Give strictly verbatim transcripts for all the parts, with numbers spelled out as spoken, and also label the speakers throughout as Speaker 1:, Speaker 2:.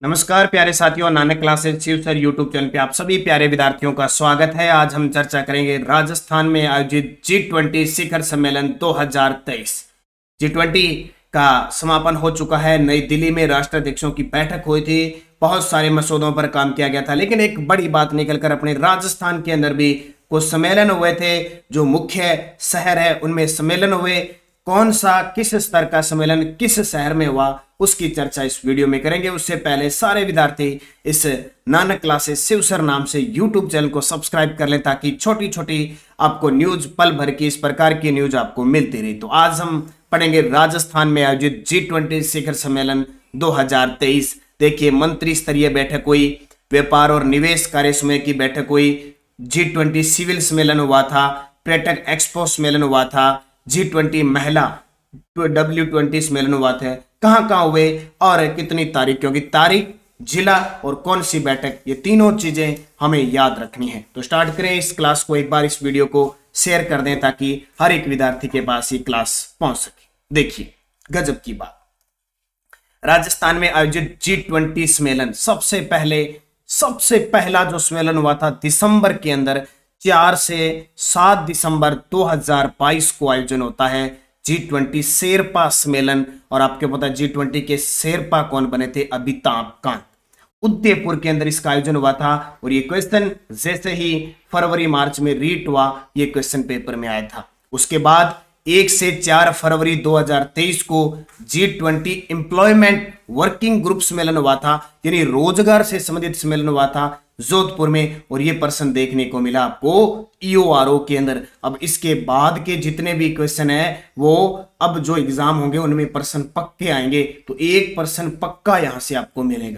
Speaker 1: नमस्कार प्यारे साथियों, Nanak classes Shiv sir YouTube channel पे आप सभी प्यारे विद्यार्थियों का स्वागत है। आज हम चर्चा करेंगे राजस्थान में आयोजित जी ट्वेंटी शिखर सम्मेलन दो हज़ार तेईस। जी ट्वेंटी का समापन हो चुका है। नई दिल्ली में राष्ट्राध्यक्षों की बैठक हुई थी, बहुत सारे मसौदों पर काम किया गया था, लेकिन एक बड़ी बात निकलकर अपने राजस्थान के अंदर भी कुछ सम्मेलन हुए थे। जो मुख्य शहर है उनमें सम्मेलन हुए। कौन सा किस स्तर का सम्मेलन किस शहर में हुआ उसकी चर्चा इस वीडियो में करेंगे। उससे पहले सारे विद्यार्थी इस नानक क्लासेस शिव सर नाम से यूट्यूब चैनल को सब्सक्राइब कर लें ताकि छोटी छोटी आपको न्यूज पल भर की इस प्रकार की न्यूज आपको मिलती रही। तो आज हम पढ़ेंगे राजस्थान में आयोजित जी ट्वेंटी शिखर सम्मेलन दो हज़ार तेईस। देखिए, मंत्री स्तरीय बैठक हुई, व्यापार और निवेश कार्य समूह की बैठक हुई, जी ट्वेंटी सिविल सम्मेलन हुआ था, पर्यटक एक्सपो सम्मेलन हुआ था, जी ट्वेंटी महिला डब्ल्यू ट्वेंटी सम्मेलन हुआ था। कहां कहां हुए और कितनी तारीख, क्योंकि तारीख, जिला और कौन सी बैठक, ये तीनों चीजें हमें याद रखनी है। तो स्टार्ट करें इस क्लास को। एक बार इस वीडियो को शेयर कर दें ताकि हर एक विद्यार्थी के पास ये क्लास पहुंच सके। देखिए, गजब की बात, राजस्थान में आयोजित जी ट्वेंटी सम्मेलन सबसे पहले सबसे पहला जो सम्मेलन हुआ था दिसंबर के अंदर, चार से सात दिसंबर दो हज़ार बाईस को आयोजन होता है जी ट्वेंटी शेरपा सम्मेलन। और आपके पता है जी ट्वेंटी के शेरपा कौन बने थे? अमिताभ कांत। उदयपुर के अंदर इसका आयोजन हुआ था और ये क्वेश्चन जैसे ही फरवरी मार्च में रीट हुआ, ये क्वेश्चन पेपर में आया था। उसके बाद एक से चार फरवरी दो हज़ार तेईस को G twenty employment working group सम्मेलन हुआ था, यानी रोजगार से संबंधित सम्मेलन हुआ था जोधपुर में। और ये प्रश्न देखने को मिला आपको ई ओ आर ओ के अंदर। अब इसके बाद के जितने भी क्वेश्चन है वो अब जो एग्जाम होंगे उनमें प्रश्न पक्के आएंगे, तो एक प्रश्न पक्का यहां से आपको मिलेगा।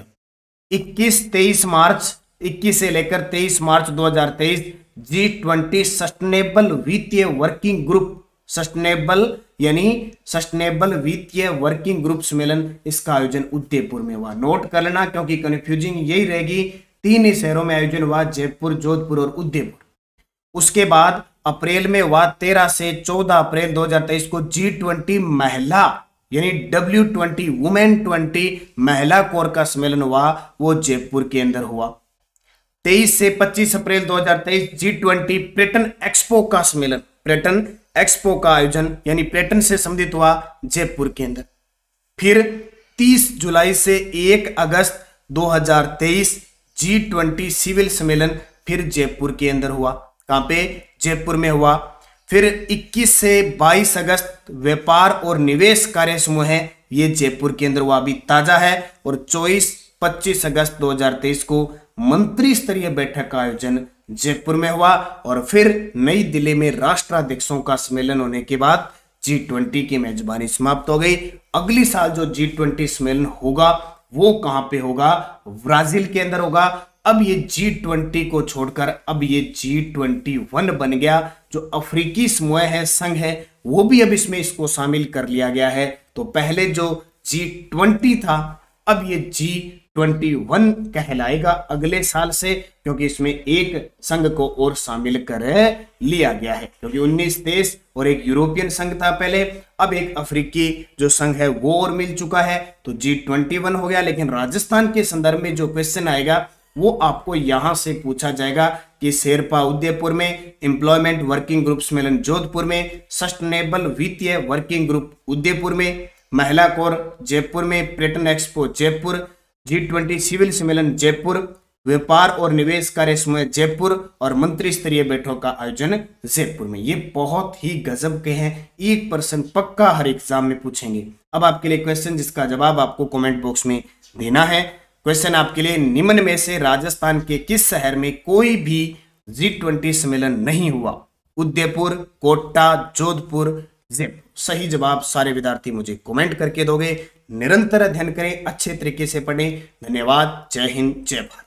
Speaker 1: इक्कीस तेईस मार्च इक्कीस से लेकर तेईस मार्च दो हज़ार तेईस जी ट्वेंटी सस्टेनेबल वित्तीय वर्किंग ग्रुप, सस्टेनेबल यानी सस्टेनेबल वित्तीय वर्किंग ग्रुप सम्मेलन, इसका आयोजन उदयपुर में हुआ। नोट कर लेना क्योंकि कंफ्यूजिंग यही रहेगी। तीन ही शहरों में आयोजन हुआ, जयपुर, जोधपुर और उदयपुर। उसके बाद अप्रैल में हुआ, तेरह से चौदह अप्रैल दो हज़ार तेईस को जी ट्वेंटी महिला यानी डब्ल्यू ट्वेंटी वुमेन ट्वेंटी महिला कोर का सम्मेलन हुआ, वो जयपुर के अंदर हुआ। तेईस से पच्चीस अप्रैल दो हज़ार तेईस जी ट्वेंटी पर्यटन एक्सपो का सम्मेलन, पर्यटन एक्सपो का आयोजन यानी पर्यटन से संबंधित हुआ जयपुर के अंदर। फिर तीस जुलाई से एक अगस्त दो हज़ार तेईस जी ट्वेंटी सिविल सम्मेलन फिर जयपुर के अंदर हुआ। कहां पे? जयपुर में हुआ। फिर इक्कीस से बाईस अगस्त व्यापार और निवेश कार्य समूह है, ये जयपुर के अंदर हुआ, अभी ताजा है। और चौबीस पच्चीस अगस्त दो हज़ार तेईस को मंत्री स्तरीय बैठक का आयोजन जयपुर में हुआ। और फिर नई दिल्ली में राष्ट्राध्यक्षों का सम्मेलन होने के बाद जी ट्वेंटी की मेजबानी समाप्त हो गई। अगली साल जो जी ट्वेंटी सम्मेलन होगा वो कहां पे होगा? ब्राजील के अंदर होगा। अब ये जी ट्वेंटी को छोड़कर अब ये जी ट्वेंटी वन बन गया। जो अफ्रीकी समूह है, संघ है, वो भी अब इसमें इसको शामिल कर लिया गया है। तो पहले जो जी ट्वेंटी था अब ये जी ट्वेंटी वन कहलाएगा अगले साल से, क्योंकि इसमें एक संघ को और शामिल कर लिया गया है। क्योंकि उन्नीस देश और एक यूरोपियन संघ था पहले, अब एक अफ्रीकी जो संघ है वो और मिल चुका है, तो जी ट्वेंटी वन हो गया। लेकिन राजस्थान के संदर्भ में जो क्वेश्चन आएगा वो आपको यहां से पूछा जाएगा कि शेरपा उदयपुर में, एम्प्लॉयमेंट वर्किंग ग्रुप सम्मेलन जोधपुर में, सस्टेनेबल वित्तीय वर्किंग ग्रुप उदयपुर में, महिला कोर जयपुर में, पर्यटन expo Jaipur, G twenty civil सम्मेलन जयपुर, व्यापार और निवेश कार्य समूह जयपुर और मंत्री स्तरीय बैठक का आयोजन जयपुर में। ये बहुत ही गजब के हैं, एक परसेंट पक्का हर एग्जाम में पूछेंगे। अब आपके लिए क्वेश्चन जिसका जवाब आपको कमेंट बॉक्स में देना है। क्वेश्चन आपके लिए, निम्न में से राजस्थान के किस शहर में कोई भी जी ट्वेंटी सम्मेलन नहीं हुआ? उदयपुर, कोटा, जोधपुर, जयपुर। सही जवाब सारे विद्यार्थी मुझे कमेंट करके दोगे। निरंतर अध्ययन करें, अच्छे तरीके से पढ़ें। धन्यवाद। जय हिंद, जय भारत।